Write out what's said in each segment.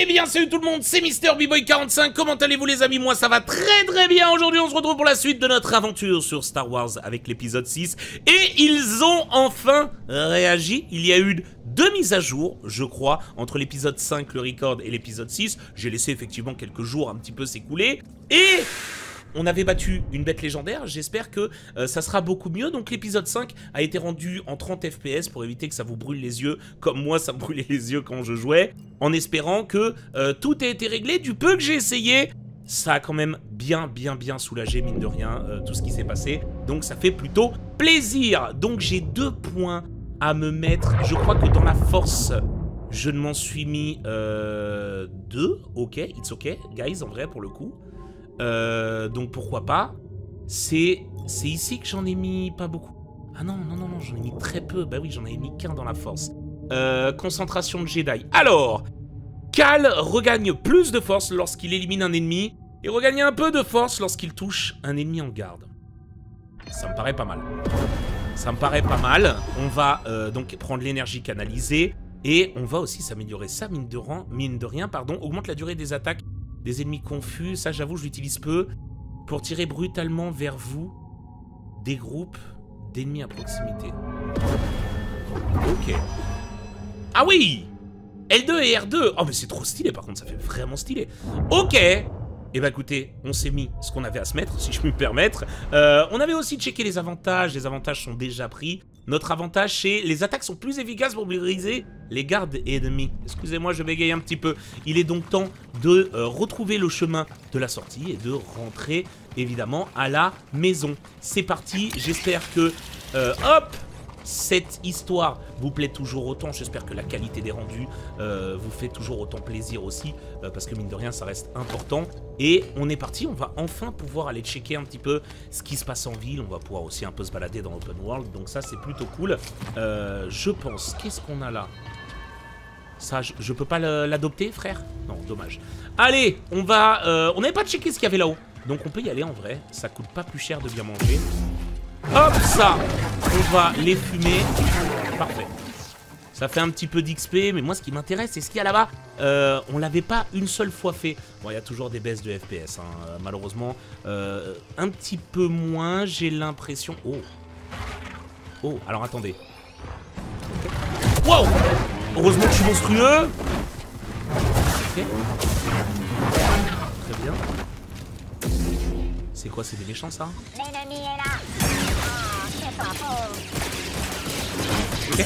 bien salut tout le monde, c'est Mister B-Boy45, comment allez-vous les amis? Moi ça va très bien, aujourd'hui on se retrouve pour la suite de notre aventure sur Star Wars avec l'épisode 6. Et ils ont enfin réagi, il y a eu 2 mises à jour, je crois, entre l'épisode 5, le record, et l'épisode 6. J'ai laissé effectivement quelques jours un petit peu s'écouler, et... on avait battu une bête légendaire, j'espère que ça sera beaucoup mieux. Donc l'épisode 5 a été rendu en 30 FPS pour éviter que ça vous brûle les yeux, comme moi ça me brûlait les yeux quand je jouais. En espérant que tout ait été réglé, du peu que j'ai essayé, ça a quand même bien soulagé, mine de rien, tout ce qui s'est passé. Donc ça fait plutôt plaisir. Donc j'ai 2 points à me mettre, je crois que dans la force... je ne m'en suis mis 2, ok, it's ok, guys, en vrai, pour le coup. Donc pourquoi pas. C'est ici que j'en ai mis pas beaucoup. Ah non, j'en ai mis très peu. Bah oui, j'en avais mis qu'un dans la force. Concentration de Jedi. Alors, Cal regagne plus de force lorsqu'il élimine un ennemi et regagne un peu de force lorsqu'il touche un ennemi en garde. Ça me paraît pas mal. Ça me paraît pas mal. On va donc prendre l'énergie canalisée et on va aussi s'améliorer ça, mine de rien, augmente la durée des attaques des ennemis confus, ça j'avoue je l'utilise peu, pour tirer brutalement vers vous des groupes d'ennemis à proximité. Ok. Ah oui, L2 et R2. Oh mais c'est trop stylé par contre, ça fait vraiment stylé. Ok. Et bah écoutez, on s'est mis ce qu'on avait à se mettre, si je puis me permettre. On avait aussi checké les avantages sont déjà pris. Notre avantage, c'est les attaques sont plus efficaces pour briser les gardes ennemis. Excusez-moi, je bégaye un petit peu. Il est donc temps de retrouver le chemin de la sortie et de rentrer, évidemment, à la maison. C'est parti, j'espère que... hop, cette histoire vous plaît toujours autant. J'espère que la qualité des rendus vous fait toujours autant plaisir aussi, parce que mine de rien, ça reste important. Et on est parti, on va enfin pouvoir aller checker un petit peu ce qui se passe en ville. On va pouvoir aussi un peu se balader dans l'open world, donc ça c'est plutôt cool. Je pense, qu'est-ce qu'on a là? Ça, je peux pas l'adopter, frère? Non, dommage. Allez, on va... on n'avait pas checké ce qu'il y avait là-haut, donc on peut y aller en vrai. Ça coûte pas plus cher de bien manger. Hop, ça, on va les fumer. Parfait. Ça fait un petit peu d'XP, mais moi ce qui m'intéresse, c'est ce qu'il y a là-bas. On l'avait pas une seule fois fait. Bon, il y a toujours des baisses de FPS, hein, malheureusement. Un petit peu moins, j'ai l'impression... Oh. Oh, alors attendez. Wow. Heureusement que je suis monstrueux. Ok. Très bien. C'est quoi, c'est des méchants, ça? L'ennemi est là. Oh, c'est pas faux. Ok.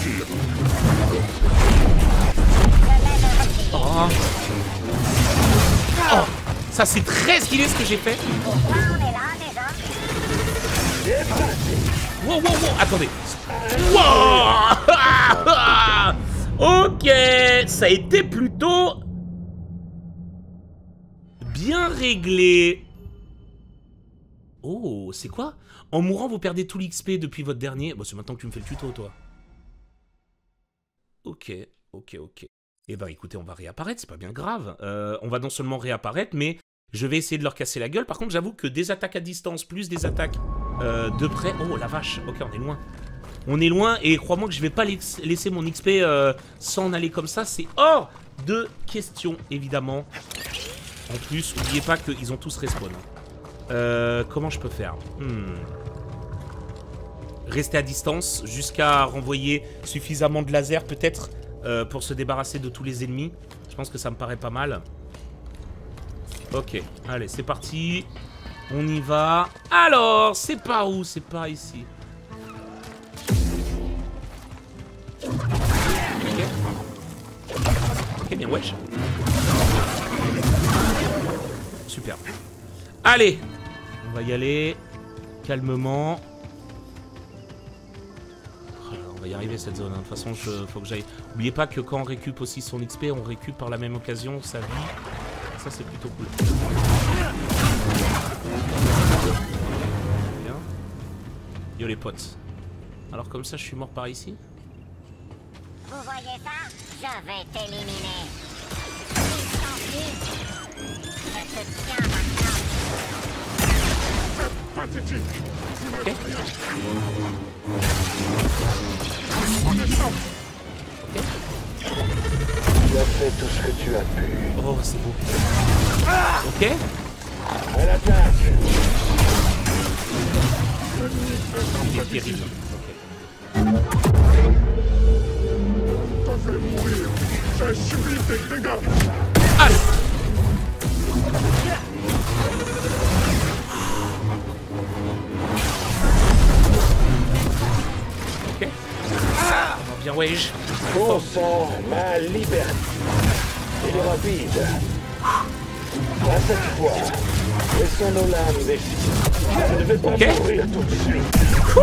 Oh. Oh. Ça, c'est très stylé ce que j'ai fait. On est là déjà. Wow. Attendez. Wow. Ok. Ça a été plutôt... bien réglé. Oh, c'est quoi? En mourant, vous perdez tout l'XP depuis votre dernier... Bon, c'est maintenant que tu me fais le tuto, toi. Ok. Eh ben, écoutez, on va réapparaître, c'est pas bien grave. On va non seulement réapparaître, mais je vais essayer de leur casser la gueule. Par contre, j'avoue que des attaques à distance, plus des attaques de près... Oh, la vache. Ok, on est loin. On est loin, et crois-moi que je vais pas laisser mon XP sans en aller comme ça. C'est hors de question, évidemment. En plus, n'oubliez pas qu'ils ont tous respawn. Comment je peux faire? Rester à distance jusqu'à renvoyer suffisamment de laser peut-être pour se débarrasser de tous les ennemis. Je pense que ça me paraît pas mal. Ok, allez, c'est parti. On y va. Alors, c'est par où? C'est par ici. Ok, bien, wesh. Super. Allez, on va y aller calmement. On va y arriver cette zone, hein. De toute façon, faut que j'aille. N'oubliez pas que quand on récup aussi son XP, on récup par la même occasion sa vie. Ça, c'est plutôt cool. Bien. Yo les potes. Alors comme ça, je suis mort par ici. Vous voyez ça? Je vais t'éliminer. Je te tiens maintenant. Ok. Ok. Tu as fait tout ce que tu as pu. Oh, c'est beau. Ok. À l'attaque. Il est terrible. Ok. Allez. Ok. Bien, wesh. Ton sang, ma liberté. Il est rapide. À cette fois, laissons nos lames décider. Je ne vais pas Ok. mourir tout de suite.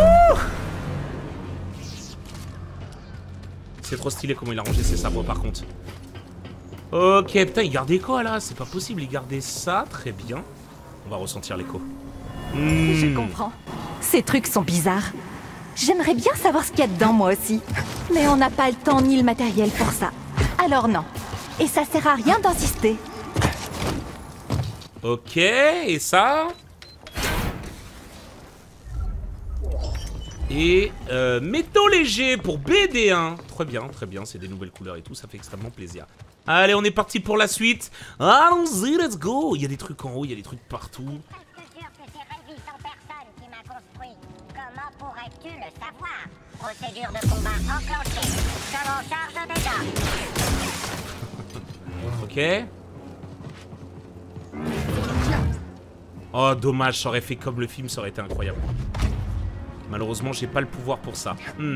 C'est trop stylé comment il a rangé ses sabres par contre. Ok, putain, il gardait quoi là? C'est pas possible, il gardait ça, très bien. On va ressentir l'écho. Je comprends. Ces trucs sont bizarres. J'aimerais bien savoir ce qu'il y a dedans, moi aussi. Mais on n'a pas le temps ni le matériel pour ça. Alors non. Et ça sert à rien d'insister. Ok, et ça? Et métaux légers pour BD1. Très bien, c'est des nouvelles couleurs et tout, ça fait extrêmement plaisir. Allez, on est parti pour la suite. Allons-y, let's go. Il y a des trucs en haut, il y a des trucs partout. Presque sûr que c'est Révis en personne qui m'a construit. Comment pourrais-tu le savoir? Procédure de combat enclenchée. Selon charge déjà. Ok. Oh, dommage, ça aurait fait comme le film, ça aurait été incroyable. Malheureusement, j'ai pas le pouvoir pour ça.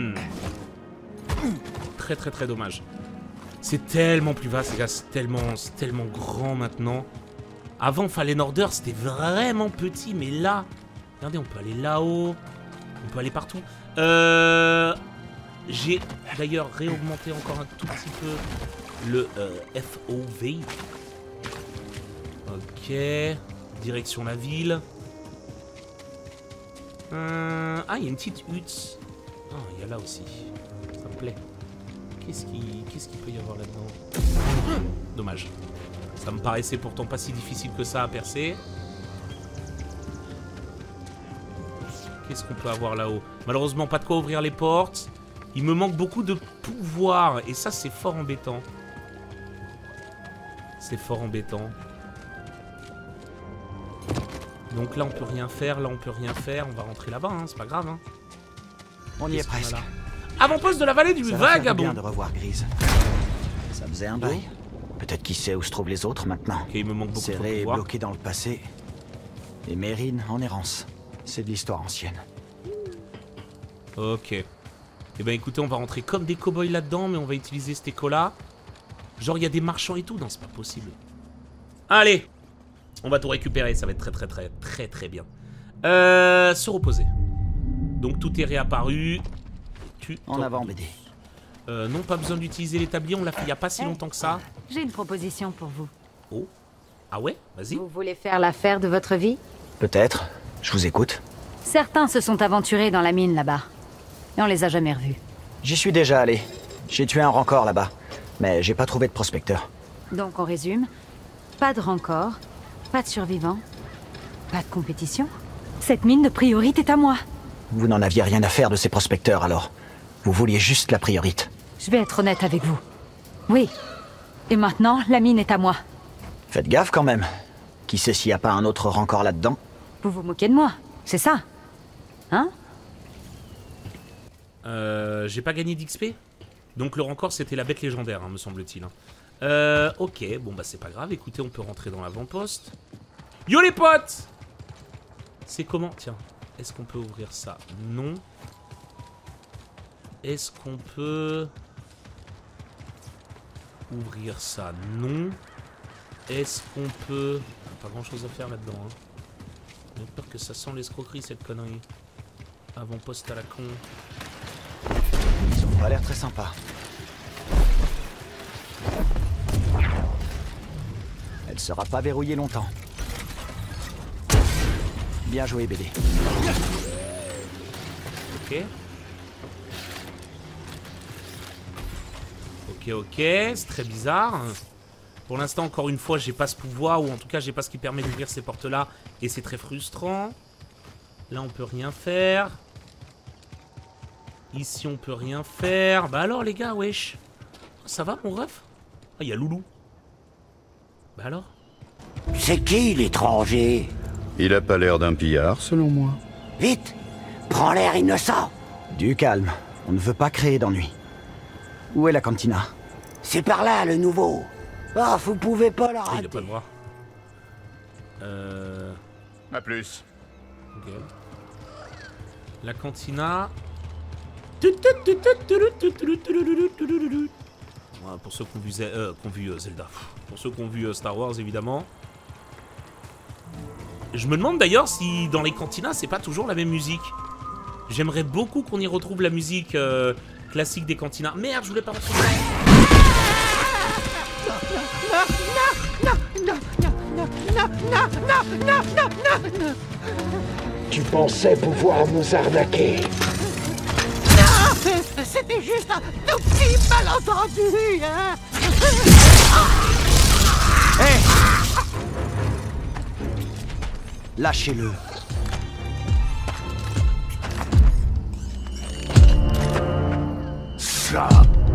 Très dommage. C'est tellement plus vaste, les gars, c'est tellement grand maintenant. Avant, Fallen Order, c'était vraiment petit, mais là... Regardez, on peut aller là-haut. On peut aller partout. J'ai d'ailleurs réaugmenté encore un tout petit peu le FOV. Ok. Direction la ville. Ah, il y a une petite hutte. Ah, il y a là aussi. Ça me plaît. Qu'est-ce qu'il peut y avoir là-dedans? Dommage. Ça me paraissait pourtant pas si difficile que ça à percer. Qu'est-ce qu'on peut avoir là-haut? Malheureusement, pas de quoi ouvrir les portes. Il me manque beaucoup de pouvoir. Et ça, c'est fort embêtant. C'est fort embêtant. Donc là, on peut rien faire. Là, on peut rien faire. On va rentrer là-bas, hein. C'est pas grave, hein. On y est Qu'est-ce qu'on a presque. là? Avant-poste de la vallée du Ça va faire du Vagabond. bien de revoir Grise. Ça faisait un bail. Peut-être qui sait où se trouvent les autres maintenant. Ok, il me manque beaucoup de Serré et pouvoir. bloqué dans le passé. Et Mérine en errance. C'est de l'histoire ancienne. Ok. Eh ben écoutez, on va rentrer comme des cow-boys là-dedans, mais on va utiliser cet écho-là. Genre, il y a des marchands et tout. Non, c'est pas possible. Allez. On va tout récupérer. Ça va être très bien. Se reposer. Donc, tout est réapparu. En avant, BD. Non, pas besoin d'utiliser l'établi. On l'a fait il n'y a pas si longtemps que ça. J'ai une proposition pour vous. Oh. Ah ouais? Vas-y. Vous voulez faire l'affaire de votre vie? Peut-être. Je vous écoute. Certains se sont aventurés dans la mine là-bas. Et on les a jamais revus. J'y suis déjà allé. J'ai tué un rancor là-bas. Mais j'ai pas trouvé de prospecteur. Donc on résume. Pas de rancor, pas de survivants, pas de compétition. Cette mine de priorité est à moi. Vous n'en aviez rien à faire de ces prospecteurs alors. Vous vouliez juste la priorité. Je vais être honnête avec vous. Oui. Et maintenant, la mine est à moi. Faites gaffe quand même. Qui sait s'il n'y a pas un autre rancor là-dedans? Vous vous moquez de moi, c'est ça? Hein? J'ai pas gagné d'XP. Donc le rancor, c'était la bête légendaire, hein, me semble-t-il. Ok, bon bah c'est pas grave. Écoutez, on peut rentrer dans l'avant-poste. Yo les potes! C'est comment? Tiens, est-ce qu'on peut ouvrir ça? Non. Est-ce qu'on peut ouvrir ça? Non. Est-ce qu'on peut... Pas grand-chose à faire là-dedans. Hein. J'ai peur que ça sent l'escroquerie, cette connerie. Avant-poste à la con. Ils ont pas l'air très sympas. Elle sera pas verrouillée longtemps. Bien joué, BD. Ok. Ok, c'est très bizarre. Pour l'instant, encore une fois, j'ai pas ce pouvoir, ou en tout cas, j'ai pas ce qui permet d'ouvrir ces portes-là, et c'est très frustrant. Là, on peut rien faire. Ici, on peut rien faire. Bah alors, les gars, wesh. Ça va, mon ref? Ah, il y a Loulou. Bah alors? C'est qui l'étranger? Il a pas l'air d'un pillard, selon moi. Vite! Prends l'air innocent! Du calme. On ne veut pas créer d'ennui. Où est la cantina? C'est par là, le nouveau. Ah, vous pouvez pas la Ah, il a rater. pas de bras. À plus. Ok. La cantina. Voilà, pour ceux qui ont vu, Zelda. Pour ceux qui ont vu Star Wars, évidemment. Je me demande d'ailleurs si dans les cantinas, c'est pas toujours la même musique. J'aimerais beaucoup qu'on y retrouve la musique classique des cantinas. Merde, je voulais pas retrouver. Tu pensais pouvoir nous arnaquer. C'était juste un petit malentendu, hein. Lâchez-le. Ça,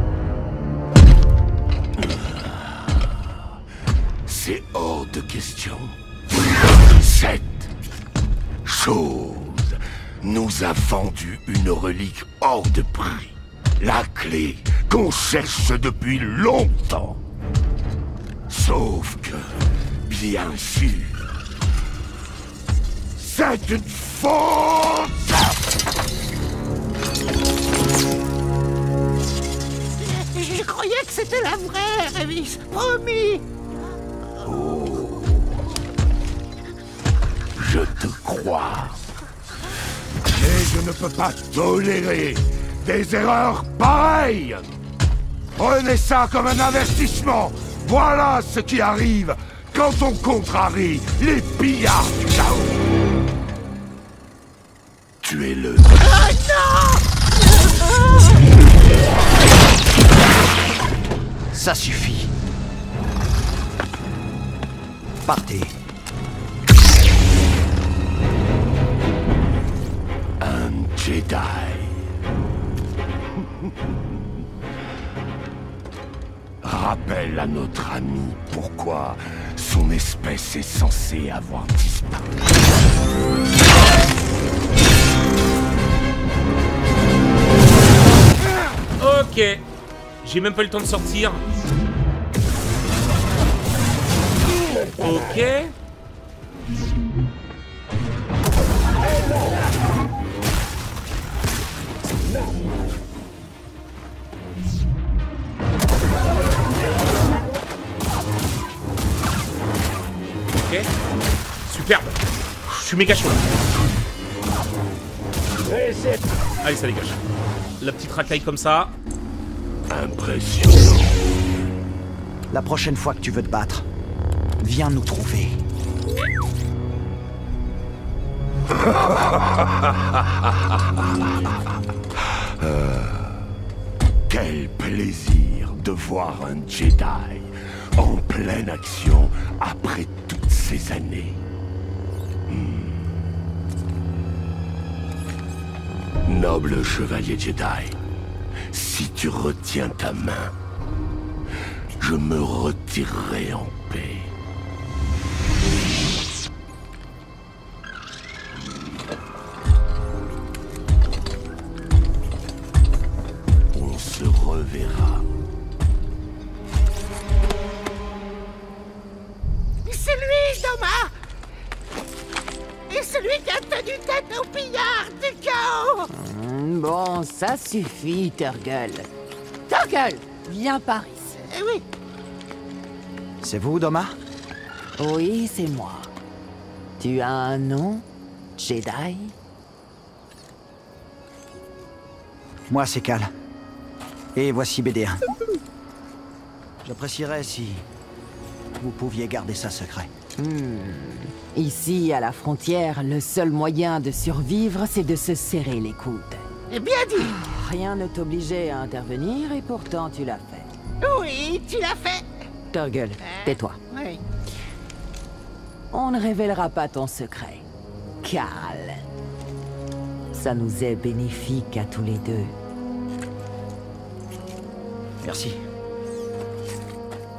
c'est hors de question. Cette chose nous a vendu une relique hors de prix. La clé qu'on cherche depuis longtemps. Sauf que, bien sûr, c'est une faute. Je croyais que c'était la vraie, Révis. Promis. Je te crois. Mais je ne peux pas tolérer des erreurs pareilles. Prenez ça comme un avertissement. Voilà ce qui arrive quand on contrarie les pillards du chaos. Tuez-le. Ça suffit. Partez. Un Jedi. Rappelle à notre ami pourquoi son espèce est censée avoir disparu. Ok. J'ai même pas eu le temps de sortir. Ok. Ok. Superbe. Je suis méga chaud là. Allez, ça dégage. La petite racaille comme ça. Impressionnant. La prochaine fois que tu veux te battre, viens nous trouver. Quel plaisir de voir un Jedi en pleine action après toutes ces années. Noble chevalier Jedi, si tu retiens ta main, je me retirerai en paix. On se reverra. C'est lui, Thomas. Et celui qui a tenu tête au pillard du chaos. Bon, ça suffit, Turgle. Turgle, viens par ici. Eh oui. C'est vous, Doma? Oui, c'est moi. Tu as un nom, Jedi? Moi, c'est Cal. Et voici BD1. J'apprécierais si vous pouviez garder ça secret. Ici, à la frontière, le seul moyen de survivre, c'est de se serrer les coudes. Eh bien dit. Rien ne t'obligeait à intervenir et pourtant tu l'as fait. Oui, tu l'as fait. Turgle, tais-toi. Oui. On ne révélera pas ton secret. Cal. Ça nous est bénéfique à tous les deux. Merci.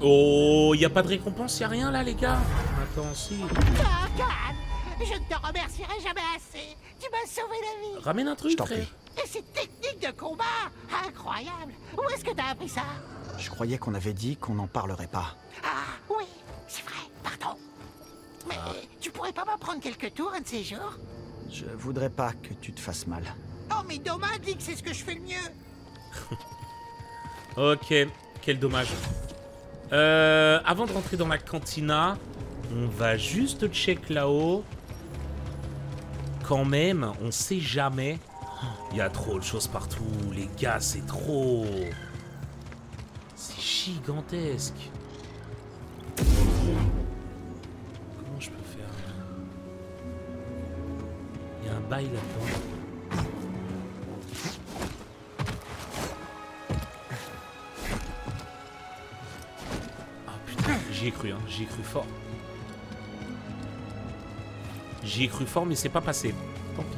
Oh, y a pas de récompense, y a rien là, les gars? Attends, si. Ah, Cal, je ne te remercierai jamais assez. Tu m'as sauvé la vie. Ramène un truc, frère. Et cette technique de combat, incroyable. Où est-ce que t'as appris ça? Je croyais qu'on avait dit qu'on n'en parlerait pas. Ah, oui, c'est vrai, pardon. Mais tu pourrais pas m'apprendre quelques tours un de ces jours? Je voudrais pas que tu te fasses mal. Oh, mais Doma dit que c'est ce que je fais le mieux. Ok, quel dommage. Avant de rentrer dans la cantina, on va juste check là-haut. Quand même, on sait jamais. Il y a trop de choses partout, les gars, c'est trop. C'est gigantesque. Comment je peux faire? Il y a un bail là-dedans. J'y ai cru, hein. J'y ai cru fort. J'y ai cru fort, mais c'est pas passé. Tant pis.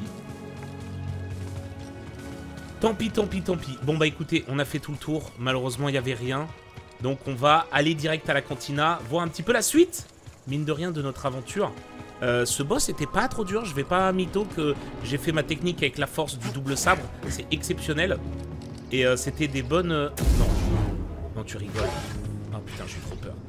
Tant pis, tant pis, tant pis. Bon, bah écoutez, on a fait tout le tour. Malheureusement, il n'y avait rien. Donc, on va aller direct à la cantina, voir un petit peu la suite, mine de rien, de notre aventure. Ce boss était pas trop dur. Je vais pas mytho que j'ai fait ma technique avec la force du double sabre. C'est exceptionnel. Et c'était des bonnes... Non. Non, tu rigoles. Oh putain, j'ai trop peur.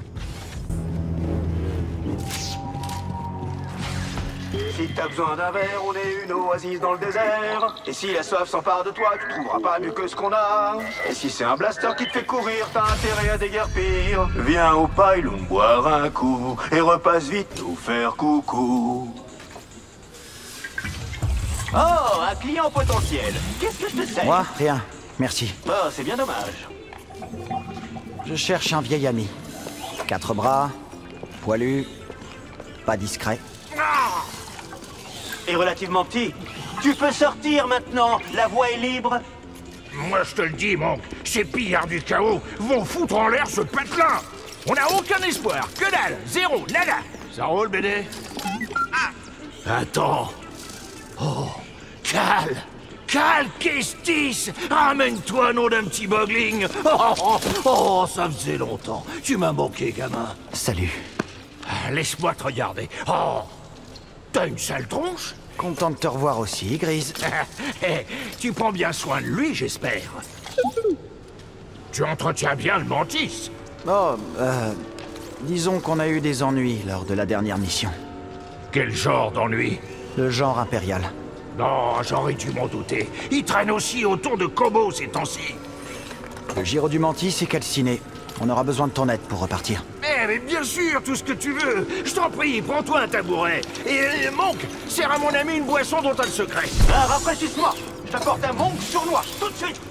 Si t'as besoin d'un verre, on est une oasis dans le désert. Et si la soif s'empare de toi, tu trouveras pas mieux que ce qu'on a. Et si c'est un blaster qui te fait courir, t'as intérêt à déguerpir. Viens au pylon boire un coup et repasse vite nous faire coucou. Oh, un client potentiel. Qu'est-ce que je te sers? Moi, rien. Merci. Oh, c'est bien dommage. Je cherche un vieil ami. 4 bras, poilu, pas discret. Et relativement petit. Tu peux sortir maintenant, la voie est libre. Moi je te le dis, Monk, ces pillards du chaos vont foutre en l'air ce patelin. On n'a aucun espoir, que dalle, zéro, nada. Ça roule, BD? Attends. Oh, Cal, Kestis, ramène-toi, nom d'un petit bogling. Oh, ça faisait longtemps. Tu m'as manqué, gamin. Salut. Laisse-moi te regarder. Oh, t'as une sale tronche? Content de te revoir aussi, Grise. Tu prends bien soin de lui, j'espère. Tu entretiens bien le mantis. Oh, disons qu'on a eu des ennuis lors de la dernière mission. Quel genre d'ennui? Le genre impérial. Non, j'aurais dû m'en douter. Il traîne aussi autour de Kobo ces temps-ci. Le Giro du Mantis est calciné. On aura besoin de ton aide pour repartir. Mais bien sûr, tout ce que tu veux. Je t'en prie, prends-toi un tabouret. Et Monk, sers à mon ami une boisson dont t'as le secret. Rafraîchisse-moi. Je t'apporte un Monk sournois, tout de suite.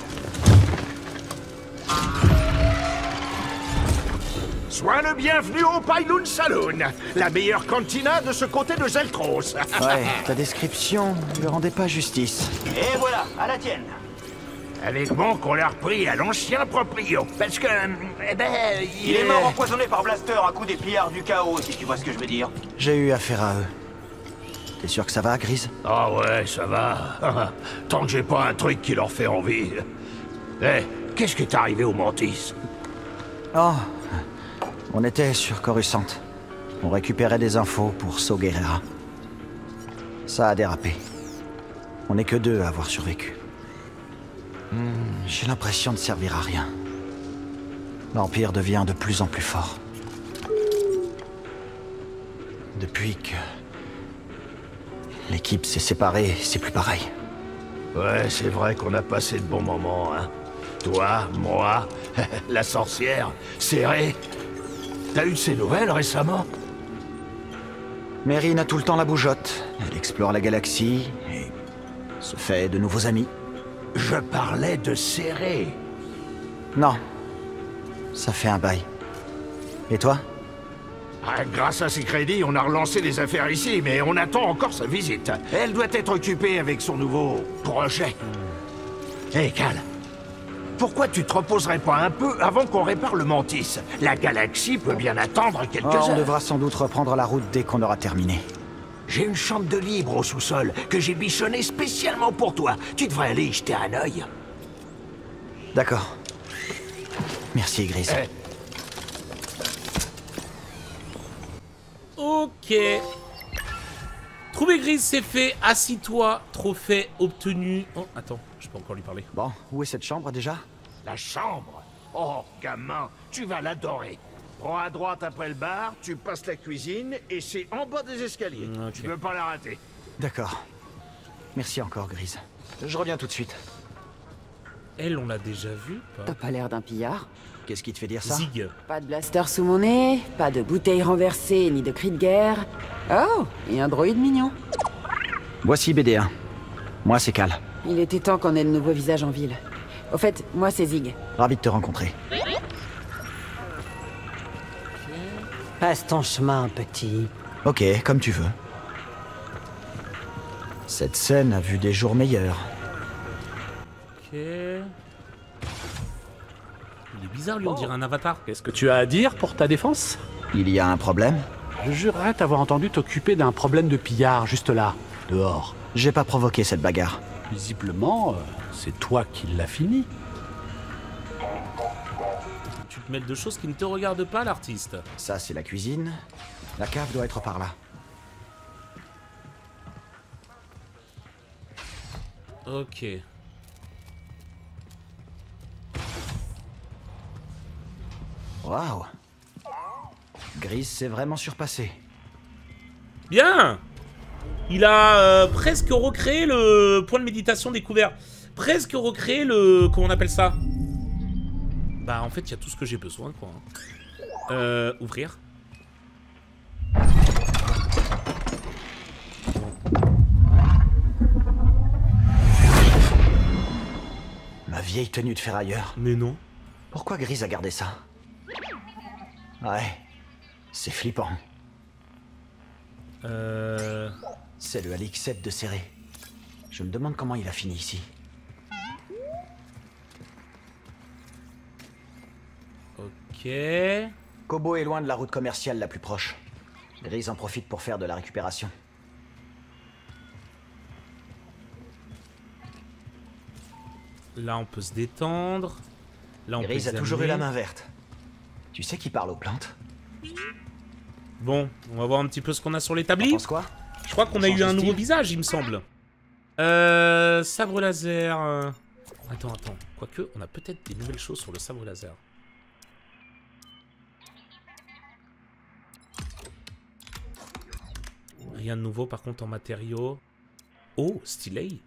Sois le bienvenu au Pylon Saloon, la meilleure cantina de ce côté de Zeltros. Ouais, ta description ne lui rendait pas justice. Et voilà, à la tienne. Avec Monk, on l'a repris à l'ancien proprio. Parce que, eh ben, il est mort empoisonné par Blaster à coup des pillards du chaos, si tu vois ce que je veux dire. J'ai eu affaire à eux. T'es sûr que ça va, Grise? Ah ouais, ça va. Tant que j'ai pas un truc qui leur fait envie. Eh, qu'est-ce qui est arrivé au Mantis? Oh, on était sur Coruscant. On récupérait des infos pour Saw Gerrera. Ça a dérapé. On n'est que 2 à avoir survécu. J'ai l'impression de servir à rien. L'Empire devient de plus en plus fort. Depuis que l'équipe s'est séparée, c'est plus pareil. Ouais, c'est vrai qu'on a passé de bons moments, hein. Toi, moi, la sorcière, Serré. T'as eu de ces nouvelles récemment? Meryn a tout le temps la bougeotte. Elle explore la galaxie et se fait de nouveaux amis. Je parlais de Serré. Non. Ça fait un bail. Et toi? Grâce à ses crédits, on a relancé les affaires ici, mais on attend encore sa visite. Elle doit être occupée avec son nouveau projet. Hé, Cal, pourquoi tu te reposerais pas un peu avant qu'on répare le Mantis? La galaxie peut bien attendre quelques heures. On devra sans doute reprendre la route dès qu'on aura terminé. J'ai une chambre de libre au sous-sol que j'ai bichonnée spécialement pour toi. Tu devrais aller y jeter un œil. D'accord. Merci, Grise. Ok. Trouver Grise, c'est fait. Assis-toi. Trophée obtenu. Oh, attends, je peux encore lui parler. Bon, où est cette chambre déjà? La chambre? Oh, gamin, tu vas l'adorer. Prends à droite après le bar, tu passes la cuisine et c'est en bas des escaliers. Ok. Tu peux pas la rater. D'accord. Merci encore, Grise. Je reviens tout de suite. Elle, on l'a déjà vue. T'as pas l'air d'un pillard. Qu'est-ce qui te fait dire ça? Zig. Pas de blaster sous mon nez, pas de bouteilles renversées, ni de cris de guerre. Oh, et un droïde mignon. Voici BD1. Moi, c'est Cal. Il était temps qu'on ait de nouveaux visages en ville. Au fait, moi c'est Zig. Ravi de te rencontrer. Passe ton chemin, petit. Ok, comme tu veux. Cette scène a vu des jours meilleurs. Ok. Il est bizarre, lui, on dirait un avatar. Qu'est-ce que tu as à dire pour ta défense? Il y a un problème? Je jurerais t'avoir entendu t'occuper d'un problème de pillard, juste là, dehors. J'ai pas provoqué cette bagarre. Visiblement, c'est toi qui l'as fini. Tu te mêles de choses qui ne te regardent pas, l'artiste. Ça, c'est la cuisine. La cave doit être par là. Ok. Waouh. Grise s'est vraiment surpassé. Bien. Il a presque recréé le point de méditation découvert. Presque recréé le... Comment on appelle ça? Bah en fait il y a tout ce que j'ai besoin quoi. Ouvrir. Ma vieille tenue de ferrailleur. Mais non. Pourquoi Grise a gardé ça? Ouais. C'est flippant. C'est le Alix 7 de serré. Je me demande comment il a fini ici. Ok. Kobo est loin de la route commerciale la plus proche. Grise en profite pour faire de la récupération. Là on peut se détendre. Là on Grise peut a toujours eu examiner. la main verte. Tu sais qui parle aux plantes? Bon, on va voir un petit peu ce qu'on a sur l'établi. Tu penses quoi? Je crois qu'on a eu un nouveau visage, il me semble. Sabre laser. Attends. Quoique, on a peut-être des nouvelles choses sur le sabre laser. Rien de nouveau par contre en matériaux. Oh, stylé.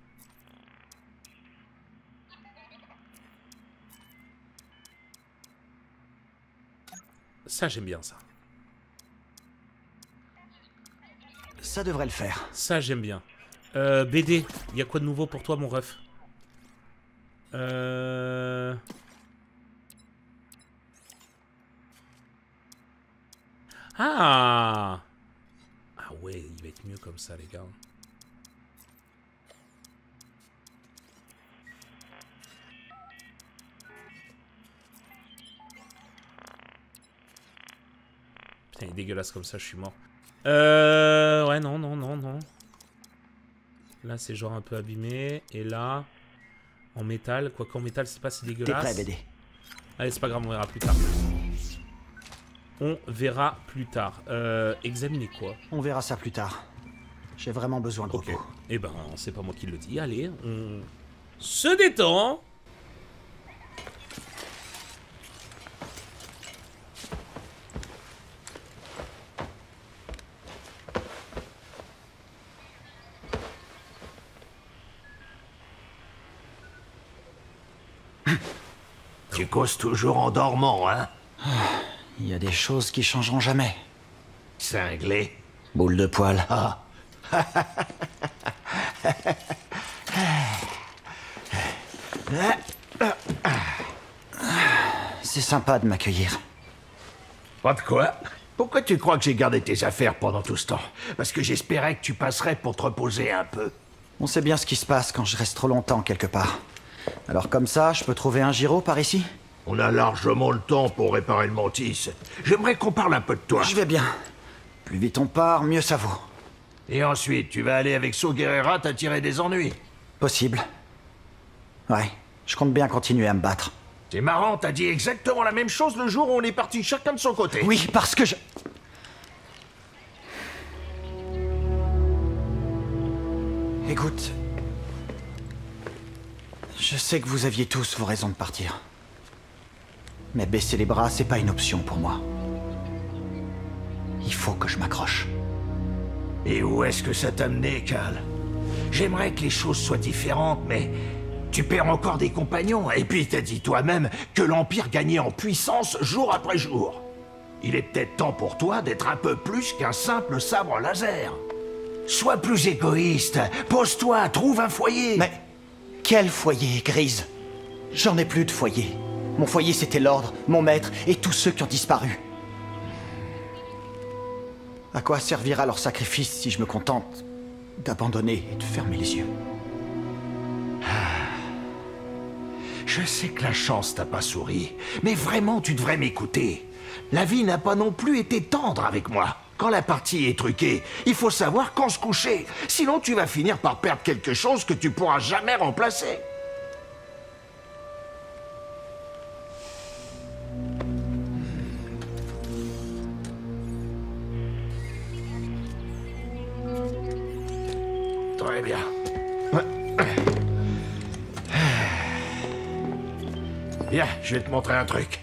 Ça, j'aime bien ça. Ça devrait le faire. Ça, j'aime bien. BD, il y a quoi de nouveau pour toi, mon ref? Ah! Ah ouais, il va être mieux comme ça, les gars. Putain, il est dégueulasse comme ça, je suis mort. Ouais, non. Là, c'est genre un peu abîmé. Et là, en métal. Quoique en métal, c'est pas si dégueulasse. T'es prêt, BD? Allez, c'est pas grave, on verra plus tard. On verra plus tard. Examiner quoi? On verra ça plus tard. J'ai vraiment besoin de repos. Eh ben, c'est pas moi qui le dis. Allez, on se détend. Tu causes toujours en dormant, hein? Il y a des choses qui changeront jamais. Cinglé. Boule de poil. Ah. C'est sympa de m'accueillir. Pas de quoi? Pourquoi tu crois que j'ai gardé tes affaires pendant tout ce temps? Parce que j'espérais que tu passerais pour te reposer un peu. On sait bien ce qui se passe quand je reste trop longtemps quelque part. Alors comme ça, je peux trouver un gyro par ici? On a largement le temps pour réparer le Mantis. J'aimerais qu'on parle un peu de toi. Je vais bien. Plus vite on part, mieux ça vaut. Et ensuite, tu vas aller avec Saw Gerrera t'attirer des ennuis. Possible. Ouais, je compte bien continuer à me battre. C'est marrant, t'as dit exactement la même chose le jour où on est partis chacun de son côté. Oui, parce que je... Écoute... Je sais que vous aviez tous vos raisons de partir. Mais baisser les bras, c'est pas une option pour moi. Il faut que je m'accroche. Et où est-ce que ça t'a mené, Cal? J'aimerais que les choses soient différentes, mais... Tu perds encore des compagnons, et puis t'as dit toi-même que l'Empire gagnait en puissance jour après jour. Il est peut-être temps pour toi d'être un peu plus qu'un simple sabre laser. Sois plus égoïste, pose-toi, trouve un foyer. Mais quel foyer, Grise? J'en ai plus de foyer. Mon foyer, c'était l'Ordre, mon maître et tous ceux qui ont disparu. À quoi servira leur sacrifice si je me contente d'abandonner et de fermer les yeux? Je sais que la chance t'a pas souri, mais vraiment tu devrais m'écouter. La vie n'a pas non plus été tendre avec moi. Quand la partie est truquée, il faut savoir quand se coucher. Sinon tu vas finir par perdre quelque chose que tu pourras jamais remplacer. Très bien. Viens, je vais te montrer un truc.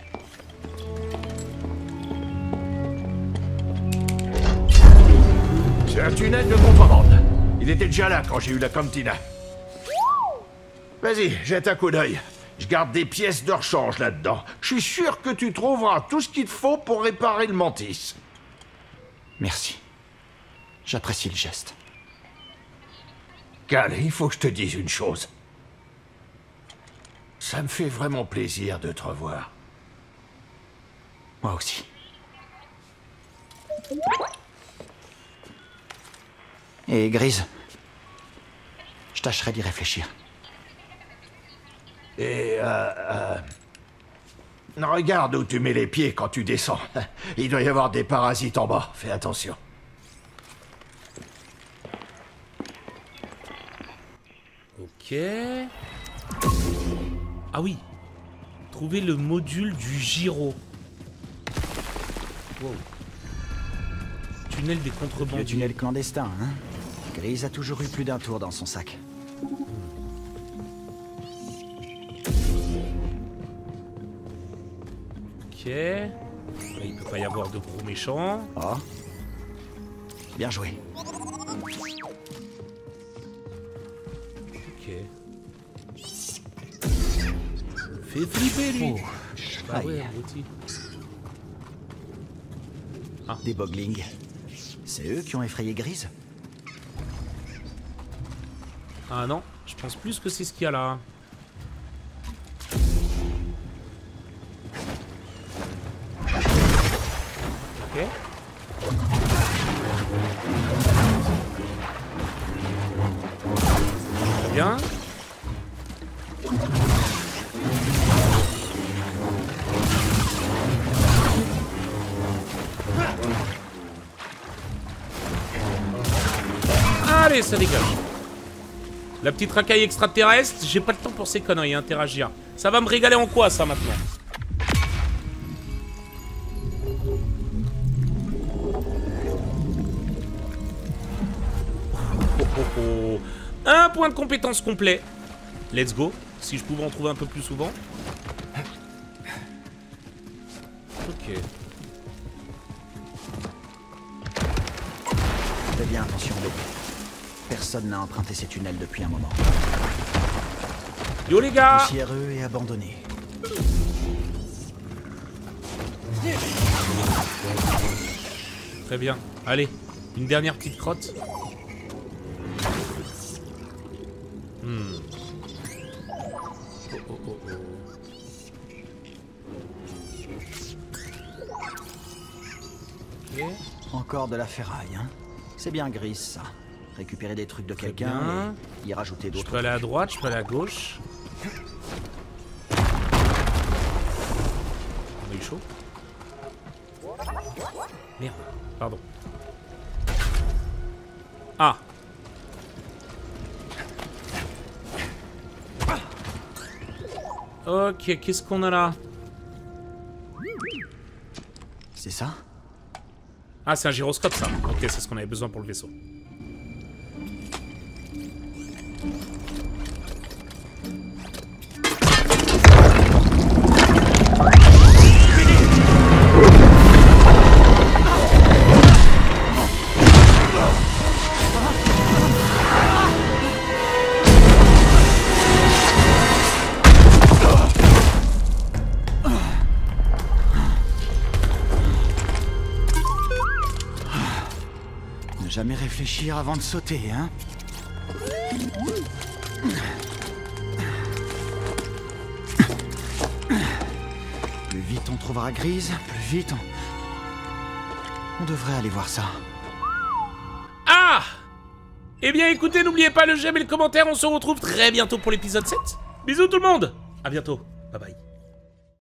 C'est un tunnel de contrebande. Il était déjà là quand j'ai eu la Cantina. Vas-y, jette un coup d'œil. Je garde des pièces de rechange là-dedans. Je suis sûr que tu trouveras tout ce qu'il te faut pour réparer le Mantis. Merci. J'apprécie le geste. Cal, il faut que je te dise une chose. Ça me fait vraiment plaisir de te revoir. Moi aussi. Et Grise, je tâcherai d'y réfléchir. Et regarde où tu mets les pieds quand tu descends. Il doit y avoir des parasites en bas, fais attention. Ok... Ah oui. Trouver le module du gyro. Wow. Tunnel des contrebandiers. Le tunnel clandestin, hein? Grise a toujours eu plus d'un tour dans son sac. Ok. Là, il peut pas y avoir de gros méchants. Oh. Bien joué. Ok. Fait flipper, lui. Oh. Bah ouais, abruti. Ah. Des boglings. C'est eux qui ont effrayé Grise? Ah non, je pense plus que c'est ce qu'il y a là. Ok. Très bien. Allez, ça dégage. La petite racaille extraterrestre, j'ai pas le temps pour ces conneries, interagir. Ça va me régaler en quoi, ça, maintenant? Un point de compétence complet. Let's go. Si je pouvais en trouver un peu plus souvent. Ok. Fais bien attention, Lou. Personne n'a emprunté ces tunnels depuis un moment. Yo les gars! Poussiéreux et abandonné. Très bien. Allez, une dernière petite crotte. Ok. Encore de la ferraille, hein? C'est bien Grise, ça. Récupérer des trucs de quelqu'un et y rajouter d'autres. Je peux aller à droite, je peux aller à gauche. On a eu chaud. Merde, pardon. Ah. Ok, qu'est-ce qu'on a là? C'est ça? Ah, c'est un gyroscope, ça. Ok, c'est ce qu'on avait besoin pour le vaisseau. Jamais réfléchir avant de sauter, hein? Plus vite on trouvera Grise, plus vite on devrait aller voir ça. Ah! Eh bien écoutez, n'oubliez pas le j'aime et le commentaire, on se retrouve très bientôt pour l'épisode 7. Bisous tout le monde! À bientôt, bye bye.